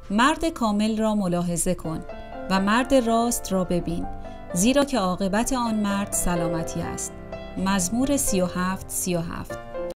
مرد کامل را ملاحظه کن و مرد راست را ببین، زیرا که عاقبت آن مرد سلامتی است. مزمور 37:37